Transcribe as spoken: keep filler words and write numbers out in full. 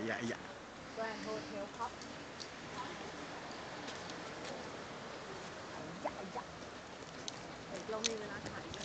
อ้ยะไอ้ยะแกรนด์โฮเทลครับไอ้ยะไอ้ยะเดี๋ยวเรามีเวลาถ่าย